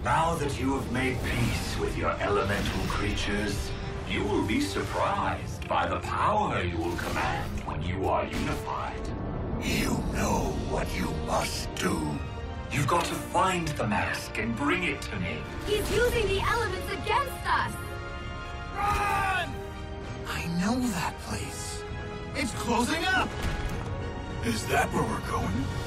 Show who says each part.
Speaker 1: Now that you have made peace with your elemental creatures, you will be surprised by the power you will command when you are unified. You know what you must do. You've got to find the mask and bring it to me.
Speaker 2: He's using the elements against us!
Speaker 3: Run! I know that place. It's closing up! Is that where we're going?